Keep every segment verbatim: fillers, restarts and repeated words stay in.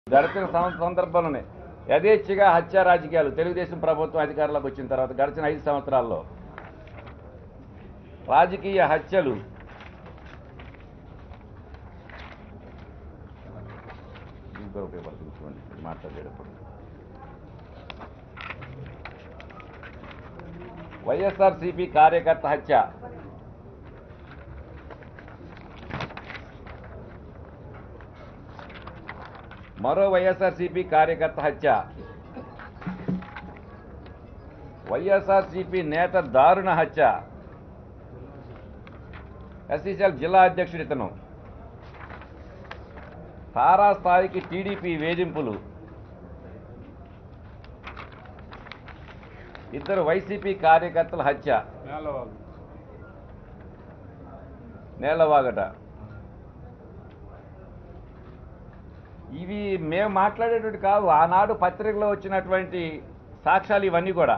గడిచిన సందర్భంలోనే యథేచ్ఛగా హత్య రాజకీయాలు తెలుగుదేశం ప్రభుత్వం అధికారంలోకి వచ్చిన తర్వాత గడిచిన ఐదు సంవత్సరాల్లో రాజకీయ హత్యలు ఇంకో ఉపయోగపడుతుంది మాట్లాడేటప్పుడు వైఎస్ఆర్సీపీ కార్యకర్త హత్య మరో వైఎస్ఆర్సీపీ కార్యకర్త హత్య వైఎస్ఆర్సీపీ నేత దారుణ హత్య ఎస్సీసీఎల్ జిల్లా అధ్యక్షుడు ఇతను తారాస్థాయికి టీడీపీ వేధింపులు ఇద్దరు వైసీపీ కార్యకర్తల హత్య నేలవాగట ఇవి మేము మాట్లాడేటువంటి కాదు ఆనాడు పత్రికలో వచ్చినటువంటి సాక్ష్యాలు ఇవన్నీ కూడా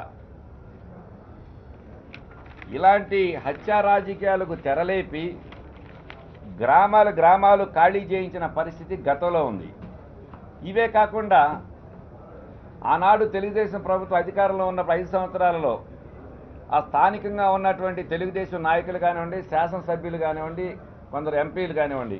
ఇలాంటి హత్యా రాజకీయాలకు తెరలేపి గ్రామాలు గ్రామాలు ఖాళీ చేయించిన పరిస్థితి గతంలో ఉంది. ఇవే కాకుండా ఆనాడు తెలుగుదేశం ప్రభుత్వం అధికారంలో ఉన్న ఐదు సంవత్సరాలలో ఆ స్థానికంగా ఉన్నటువంటి తెలుగుదేశం నాయకులు కానివ్వండి, శాసనసభ్యులు కానివ్వండి, కొందరు ఎంపీలు కానివ్వండి,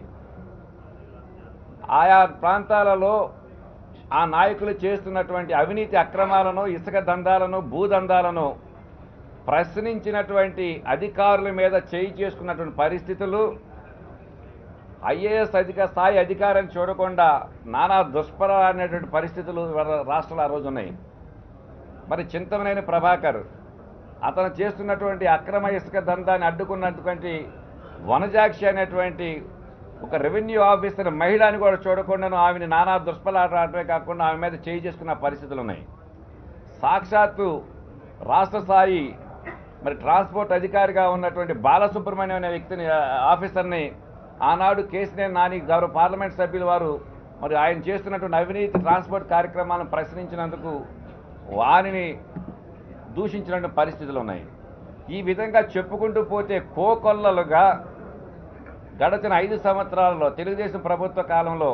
ఆయా ప్రాంతాలలో ఆ నాయకులు చేస్తున్నటువంటి అవినీతి అక్రమాలను, ఇసుక దందాలను, భూదందాలను ప్రశ్నించినటువంటి అధికారుల మీద చేయి చేసుకున్నటువంటి పరిస్థితులు, ఐఏఎస్ అధిక స్థాయి అధికారాన్ని చూడకుండా నానా దుష్పరమైనటువంటి పరిస్థితులు రాష్ట్రంలో ఆ రోజు ఉన్నాయి. మరి చింతమనేని ప్రభాకర్ అతను చేస్తున్నటువంటి అక్రమ ఇసుక దందాన్ని అడ్డుకున్నటువంటి వనజాక్షి అనేటువంటి ఒక రెవెన్యూ ఆఫీసర్ మహిళని కూడా చూడకుండాను ఆమెని నానా దుష్పలాడమే కాకుండా ఆమె మీద చేయి చేసుకున్న పరిస్థితులు ఉన్నాయి. సాక్షాత్తు రాష్ట్ర స్థాయి మరి ట్రాన్స్పోర్ట్ అధికారిగా ఉన్నటువంటి బాలసుబ్రహ్మణ్యం అనే వ్యక్తిని ఆఫీసర్ని ఆనాడు కేసీఆర్ నాని గౌరవ పార్లమెంట్ సభ్యుల వారు మరి ఆయన చేస్తున్నటువంటి అవినీతి ట్రాన్స్పోర్ట్ కార్యక్రమాలను ప్రశ్నించినందుకు వారిని దూషించినటువంటి పరిస్థితులు ఉన్నాయి. ఈ విధంగా చెప్పుకుంటూ పోతే కోకొల్లలుగా గడచిన ఐదు సంవత్సరాలలో తెలుగుదేశం ప్రభుత్వ కాలంలో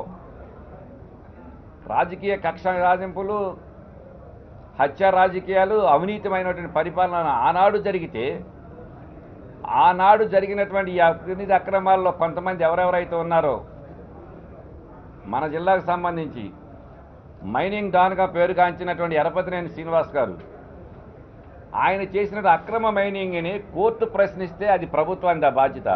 రాజకీయ కక్ష సాధింపులు, హత్య రాజకీయాలు, అవినీతిమైనటువంటి పరిపాలన ఆనాడు జరిగితే ఆనాడు జరిగినటువంటి ఈ అవినీతి అక్రమాల్లో కొంతమంది ఎవరెవరైతే ఉన్నారో మన జిల్లాకు సంబంధించి మైనింగ్ డాన్గా పేరుగాంచినటువంటి ఎరపతినేని శ్రీనివాస్ గారు ఆయన చేసిన అక్రమ మైనింగ్ని కోర్టు ప్రశ్నిస్తే అది ప్రభుత్వానికి బాధ్యత.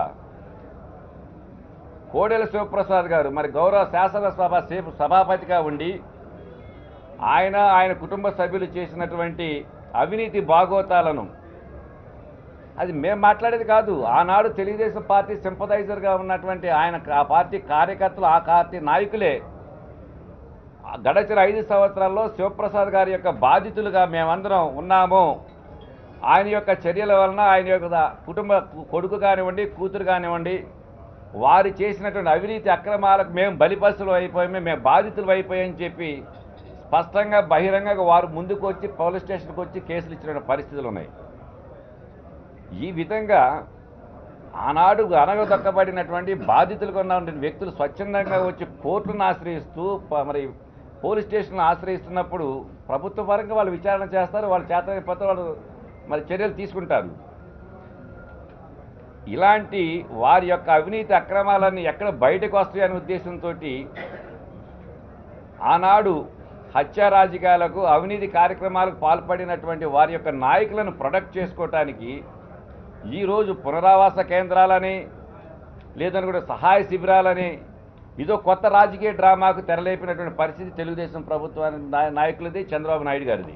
కోడెల శివప్రసాద్ గారు మరి గౌరవ శాసనసభ సభాపతిగా ఉండి ఆయన ఆయన కుటుంబ సభ్యులు చేసినటువంటి అవినీతి బాగోతాలను అది మేము మాట్లాడేది కాదు. ఆనాడు తెలుగుదేశం పార్టీ సింపథైజర్గా ఉన్నటువంటి ఆయన ఆ పార్టీ కార్యకర్తలు, ఆ పార్టీ నాయకులే గడచిన ఐదు సంవత్సరాల్లో శివప్రసాద్ గారి యొక్క బాధితులుగా మేమందరం ఉన్నాము. ఆయన యొక్క చర్యల వలన ఆయన యొక్క కుటుంబ కొడుకు కానివ్వండి, కూతురు కానివ్వండి, వారు చేసినటువంటి అవినీతి అక్రమాలకు మేము బలిపశులు అయిపోయామే, మేము బాధితులు అయిపోయామని చెప్పి స్పష్టంగా బహిరంగంగా వారు ముందుకు వచ్చి పోలీస్ స్టేషన్కి వచ్చి కేసులు ఇచ్చిన పరిస్థితులు ఉన్నాయి. ఈ విధంగా ఆనాడు అనగదొక్కబడినటువంటి బాధితులుగా ఉన్నటువంటి వ్యక్తులు స్వచ్ఛందంగా వచ్చి కోర్టును ఆశ్రయిస్తూ మరి పోలీస్ స్టేషన్ను ఆశ్రయిస్తున్నప్పుడు ప్రభుత్వ పరంగా వాళ్ళు విచారణ చేస్తారు, వాళ్ళ చేతనైపోతే వాళ్ళు మరి చర్యలు తీసుకుంటారు. ఇలాంటి వారి యొక్క అవినీతి అక్రమాలన్నీ ఎక్కడ బయటకు వస్తాయనే ఉద్దేశంతో ఆనాడు హత్య రాజకీయాలకు, అవినీతి కార్యక్రమాలకు పాల్పడినటువంటి వారి యొక్క నాయకులను ప్రొటెక్ట్ చేసుకోవటానికి ఈరోజు పునరావాస కేంద్రాలని లేదని కూడా సహాయ శిబిరాలని ఇదో కొత్త రాజకీయ డ్రామాకు తెరలేపినటువంటి పరిస్థితి తెలుగుదేశం ప్రభుత్వానికి నాయకులది, చంద్రబాబు నాయుడు గారిది.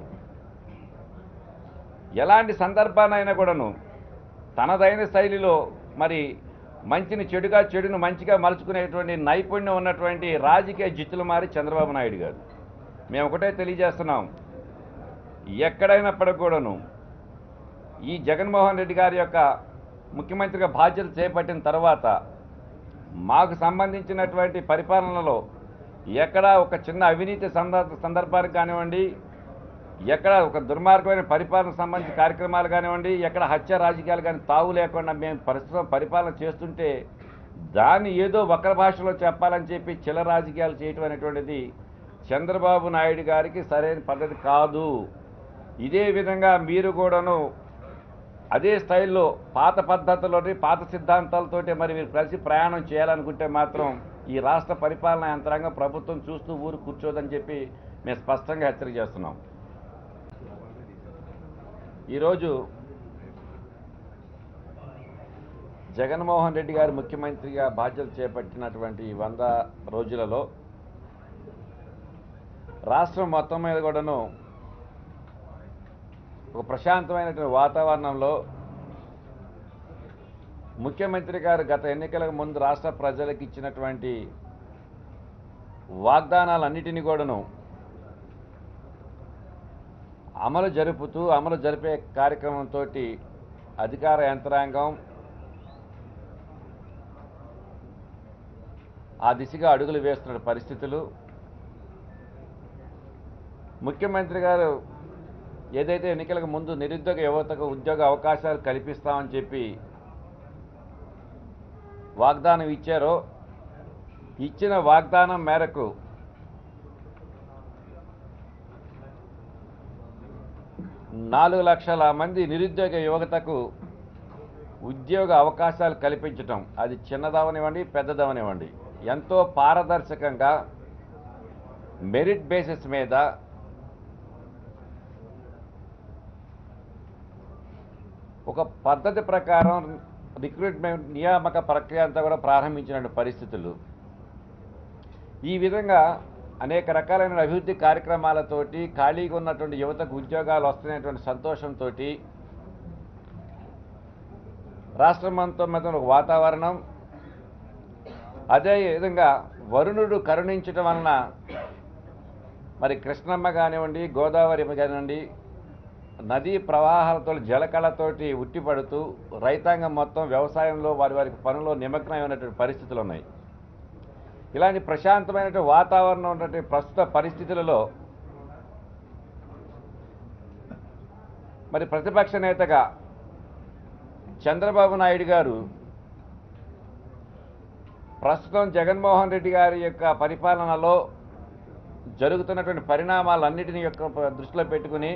ఎలాంటి సందర్భానైనా కూడాను తనదైన శైలిలో మరి మంచిని చెడుగా, చెడును మంచిగా మలుచుకునేటువంటి నైపుణ్యం ఉన్నటువంటి రాజకీయ జిత్తులు మారి చంద్రబాబు నాయుడు గారు. మేము ఒకటే తెలియజేస్తున్నాం, ఎక్కడైనప్పటికి కూడాను ఈ జగన్మోహన్ రెడ్డి గారి యొక్క ముఖ్యమంత్రిగా బాధ్యత చేపట్టిన తర్వాత మాకు సంబంధించినటువంటి పరిపాలనలో ఎక్కడా ఒక చిన్న అవినీతి సందర్భానికి కానివ్వండి, ఎక్కడ ఒక దుర్మార్గమైన పరిపాలన సంబంధించిన కార్యక్రమాలు కానివ్వండి, ఎక్కడ హత్య రాజకీయాలు కానీ తావు లేకుండా మేము ప్రస్తుతం పరిపాలన చేస్తుంటే దాన్ని ఏదో వక్ర భాషలో చెప్పాలని చెప్పి చిల్ల రాజకీయాలు చేయటం అనేటువంటిది చంద్రబాబు నాయుడు గారికి సరైన పద్ధతి కాదు. ఇదే విధంగా మీరు కూడాను అదే స్టైల్లో పాత పద్ధతుల్లోని పాత సిద్ధాంతాలతోటి మరి మీరు కలిసి ప్రయాణం చేయాలనుకుంటే మాత్రం ఈ రాష్ట్ర పరిపాలనా యంత్రాంగం ప్రభుత్వం చూస్తూ ఊరు కూర్చోదని చెప్పి మేము స్పష్టంగా హెచ్చరిక చేస్తున్నాం. ఈరోజు జగన్మోహన్ రెడ్డి గారు ముఖ్యమంత్రిగా బాధ్యతలు చేపట్టినటువంటి వంద రోజులలో రాష్ట్రం మొత్తం మీద కూడాను ఒక ప్రశాంతమైనటువంటి వాతావరణంలో ముఖ్యమంత్రి గారు గత ఎన్నికలకు ముందు రాష్ట్ర ప్రజలకు ఇచ్చినటువంటి వాగ్దానాలన్నిటినీ కూడాను అమలు జరుపుతూ అమలు జరిపే కార్యక్రమంతో అధికార యంత్రాంగం ఆ దిశగా అడుగులు వేస్తున్న పరిస్థితులు, ముఖ్యమంత్రి గారు ఏదైతే ఎన్నికలకు ముందు నిరుద్యోగ యువతకు ఉద్యోగ అవకాశాలు కల్పిస్తామని చెప్పి వాగ్దానం ఇచ్చారో, ఇచ్చిన వాగ్దానం మేరకు నాలుగు లక్షల మంది నిరుద్యోగ యువతకు ఉద్యోగ అవకాశాలు కల్పించటం, అది చిన్నదవనివ్వండి పెద్దదవనివ్వండి, ఎంతో పారదర్శకంగా మెరిట్ బేసిస్ మీద ఒక పద్ధతి ప్రకారం రిక్రూట్మెంట్ నియామక ప్రక్రియ అంతా కూడా ప్రారంభించిన పరిస్థితులు. ఈ విధంగా అనేక రకాలైన అభివృద్ధి కార్యక్రమాలతోటి ఖాళీగా ఉన్నటువంటి యువతకు ఉద్యోగాలు వస్తున్నటువంటి సంతోషంతో రాష్ట్రమంతా మీద ఒక వాతావరణం, అదే విధంగా వరుణుడు కరుణించడం వలన మరి కృష్ణమ్మ కానివ్వండి, గోదావరి కానివ్వండి, నదీ ప్రవాహాలతో జలకళతోటి ఉట్టిపడుతూ రైతాంగం మొత్తం వ్యవసాయంలో వారి వారికి పనుల్లో నిమగ్నమైనటువంటి పరిస్థితులు ఉన్నాయి. ఇలాంటి ప్రశాంతమైనటువంటి వాతావరణం ఉన్నటువంటి ప్రస్తుత పరిస్థితులలో మరి ప్రతిపక్ష నేతగా చంద్రబాబు నాయుడు గారు ప్రస్తుతం జగన్మోహన్ రెడ్డి గారి యొక్క పరిపాలనలో జరుగుతున్నటువంటి పరిణామాలన్నిటిని యొక్క దృష్టిలో పెట్టుకుని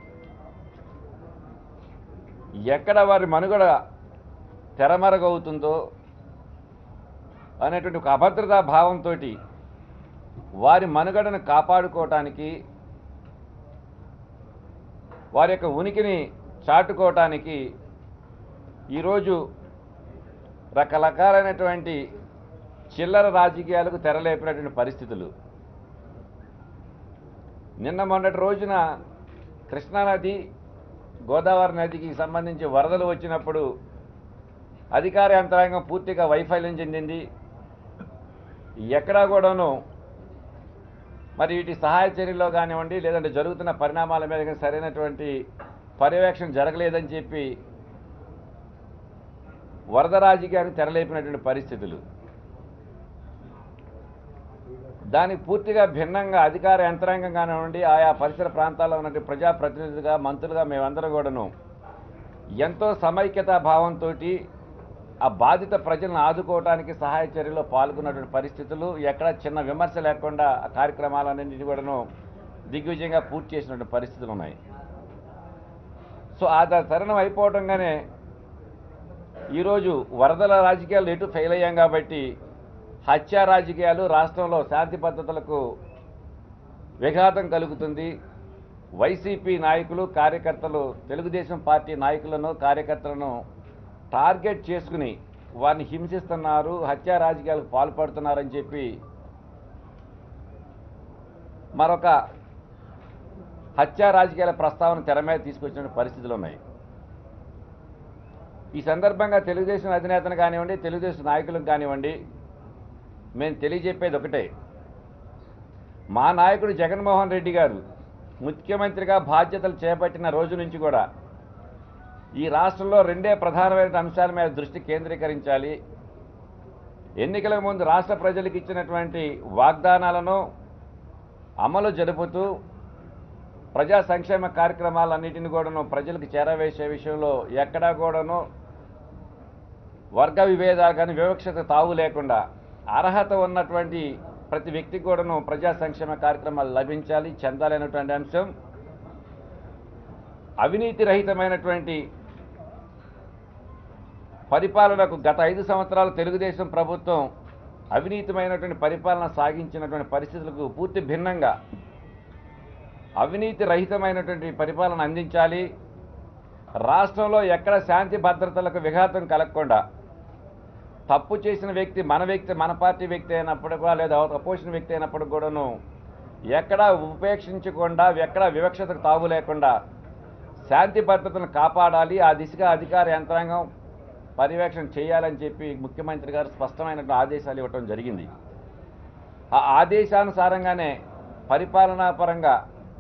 ఎక్కడ వారి మనుగడ తెరమరుగవుతుందో అనేటువంటి ఒక అభద్రతా భావంతో వారి మనుగడను కాపాడుకోవటానికి, వారి యొక్క ఉనికిని చాటుకోవటానికి ఈరోజు రకరకాలైనటువంటి చిల్లర రాజకీయాలకు తెరలేపినటువంటి పరిస్థితులు. నిన్న మొన్నటి రోజున కృష్ణానది, గోదావరి నదికి సంబంధించి వరదలు వచ్చినప్పుడు అధికార యంత్రాంగం పూర్తిగా వైఫల్యం చెందింది. ఎక్కడా కూడాను మరి వీటి సహాయ చర్యల్లో కానివ్వండి, లేదంటే జరుగుతున్న పరిణామాల మీద సరైనటువంటి పర్యవేక్షణ జరగలేదని చెప్పి వరద రాజకీయానికి తెరలేపినటువంటి పరిస్థితులు. దానికి పూర్తిగా భిన్నంగా అధికార యంత్రాంగం కానివ్వండి, ఆయా పరిసర ప్రాంతాల్లో ఉన్నటువంటి ప్రజాప్రతినిధులుగా, మంత్రులుగా మేమందరం కూడాను ఎంతో సమైక్యతా భావంతో ఆ బాధిత ప్రజలను ఆదుకోవడానికి సహాయ చర్యలో పాల్గొన్నటువంటి పరిస్థితులు, ఎక్కడ చిన్న విమర్శ లేకుండా ఆ కార్యక్రమాలన్నింటినీ కూడాను దిగ్విజయంగా పూర్తి చేసినటువంటి పరిస్థితులు ఉన్నాయి. సో ఆ తరుణం అయిపోవటంగానే ఈరోజు వరదల రాజకీయాలు ఎటు ఫెయిల్ అయ్యాం కాబట్టి హత్యా రాజకీయాలు, రాష్ట్రంలో శాంతి భద్రతలకు విఘాతం కలుగుతుంది, వైసీపీ నాయకులు కార్యకర్తలు తెలుగుదేశం పార్టీ నాయకులను కార్యకర్తలను టార్గెట్ చేసుకుని వారిని హింసిస్తున్నారు, హత్యా రాజకీయాలకు పాల్పడుతున్నారని చెప్పి మరొక హత్యా రాజకీయాల ప్రస్తావన తెర మీద తీసుకొచ్చిన పరిస్థితులు ఉన్నాయి. ఈ సందర్భంగా తెలుగుదేశం అధినేతను కానివ్వండి, తెలుగుదేశం నాయకులకు కానివ్వండి, మేము తెలియజెప్పేది ఒకటే, మా నాయకుడు జగన్మోహన్ రెడ్డి గారు ముఖ్యమంత్రిగా బాధ్యతలు చేపట్టిన రోజు నుంచి కూడా ఈ రాష్ట్రంలో రెండే ప్రధానమైన అంశాల మీద దృష్టి కేంద్రీకరించాలి. ఎన్నికలకు ముందు రాష్ట్ర ప్రజలకు ఇచ్చినటువంటి వాగ్దానాలను అమలు జరుపుతూ ప్రజా సంక్షేమ కార్యక్రమాలన్నింటినీ కూడాను ప్రజలకు చేరవేసే విషయంలో ఎక్కడా కూడాను వర్గ విభేదాలు కానీ వివక్షత తావు లేకుండా అర్హత ఉన్నటువంటి ప్రతి వ్యక్తికి కూడాను ప్రజా సంక్షేమ కార్యక్రమాలు లభించాలి, చెందాలనేటువంటి అంశం. అవినీతి రహితమైనటువంటి పరిపాలనకు గత ఐదు సంవత్సరాలు తెలుగుదేశం ప్రభుత్వం అవినీతిమైనటువంటి పరిపాలన సాగించినటువంటి పరిస్థితులకు పూర్తి భిన్నంగా అవినీతి రహితమైనటువంటి పరిపాలన అందించాలి. రాష్ట్రంలో ఎక్కడ శాంతి భద్రతలకు విఘాతం కలగకుండా తప్పు చేసిన వ్యక్తి మన వ్యక్తి మన పార్టీ వ్యక్తి అయినప్పుడు కూడా లేదా అపోజిషన్ వ్యక్తి అయినప్పుడు కూడాను ఎక్కడా ఉపేక్షించకుండా ఎక్కడా వివక్షతకు తావు లేకుండా శాంతి భద్రతను కాపాడాలి. ఆ దిశగా అధికార యంత్రాంగం పర్యవేక్షణ చేయాలని చెప్పి ముఖ్యమంత్రి గారు స్పష్టమైనటువంటి ఆదేశాలు ఇవ్వటం జరిగింది. ఆ ఆదేశానుసారంగానే పరిపాలనా పరంగా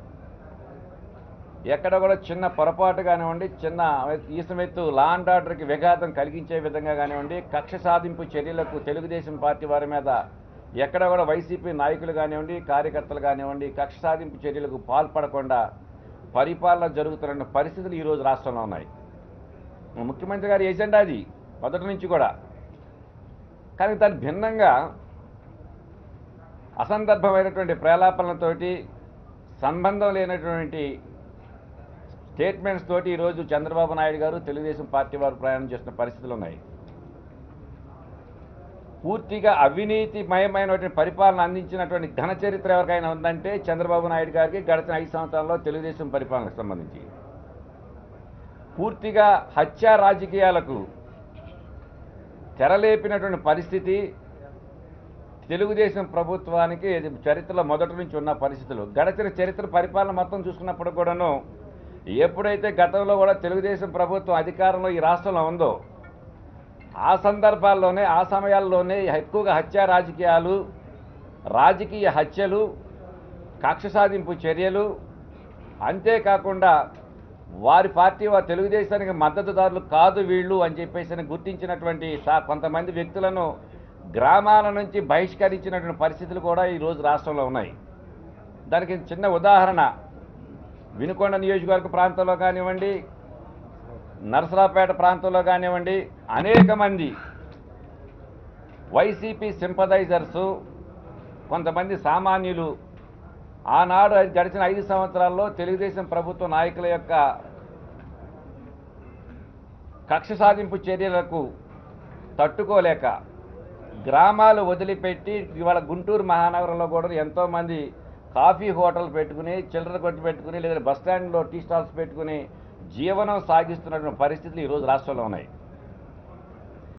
ఎక్కడ కూడా చిన్న పొరపాటు కానివ్వండి, చిన్న ఈసమెత్తు లా అండ్ ఆర్డర్కి విఘాతం కలిగించే విధంగా కానివ్వండి, కక్ష సాధింపు చర్యలకు తెలుగుదేశం పార్టీ వారి మీద ఎక్కడ కూడా వైసీపీ నాయకులు కానివ్వండి, కార్యకర్తలు కానివ్వండి కక్ష సాధింపు చర్యలకు పాల్పడకుండా పరిపాలన జరుగుతున్న పరిస్థితులు ఈరోజు రాష్ట్రంలో ఉన్నాయి. ముఖ్యమంత్రి గారి ఎజెండా అది మొదటి నుంచి కూడా. కానీ దాని భిన్నంగా అసందర్భమైనటువంటి ప్రేలాపనలతోటి సంబంధం లేనటువంటి స్టేట్మెంట్స్ తోటి ఈరోజు చంద్రబాబు నాయుడు గారు తెలుగుదేశం పార్టీ వారు ప్రయాణం చేస్తున్న పరిస్థితులు ఉన్నాయి. పూర్తిగా అవినీతిమయమైనటువంటి పరిపాలన అందించినటువంటి ఘన చరిత్ర ఎవరికైనా ఉందంటే చంద్రబాబు నాయుడు గారికి గడిచిన ఐదు సంవత్సరాల్లో తెలుగుదేశం పరిపాలనకు సంబంధించి పూర్తిగా హత్యా రాజకీయాలకు తెరలేపినటువంటి పరిస్థితి తెలుగుదేశం ప్రభుత్వానికి చరిత్రలో మొదటి నుంచి ఉన్న పరిస్థితులు. గడిచిన చరిత్ర పరిపాలన మొత్తం చూసుకున్నప్పుడు కూడాను ఎప్పుడైతే గతంలో కూడా తెలుగుదేశం ప్రభుత్వం అధికారంలో ఈ రాష్ట్రంలో ఉందో ఆ సందర్భాల్లోనే ఆ సమయాల్లోనే ఎక్కువగా హత్యా రాజకీయాలు, రాజకీయ హత్యలు, కక్ష సాధింపు చర్యలు, అంతేకాకుండా వారి పార్టీ వారి తెలుగుదేశానికి మద్దతుదారులు కాదు వీళ్ళు అని చెప్పేసి గుర్తించినటువంటి కొంతమంది వ్యక్తులను గ్రామాల నుంచి బహిష్కరించినటువంటి పరిస్థితులు కూడా ఈరోజు రాష్ట్రంలో ఉన్నాయి. దానికి చిన్న ఉదాహరణ వినుకొండ నియోజకవర్గ ప్రాంతంలో కానివ్వండి, నరసరావుపేట ప్రాంతంలో కానివ్వండి అనేక మంది వైసీపీ సింపథైజర్సు, కొంతమంది సామాన్యులు ఆనాడు గడిచిన ఐదు సంవత్సరాల్లో తెలుగుదేశం ప్రభుత్వ నాయకుల యొక్క కక్ష సాధింపు చర్యలకు తట్టుకోలేక గ్రామాలు వదిలిపెట్టి ఇవాళ గుంటూరు మహానగరంలో కూడా ఎంతోమంది కాఫీ హోటల్ పెట్టుకుని, చిల్లర కొట్టు పెట్టుకుని, లేదా బస్టాండ్లో టీ స్టాల్స్ పెట్టుకుని జీవనం సాగిస్తున్నటువంటి పరిస్థితులు ఈరోజు రాష్ట్రంలో ఉన్నాయి.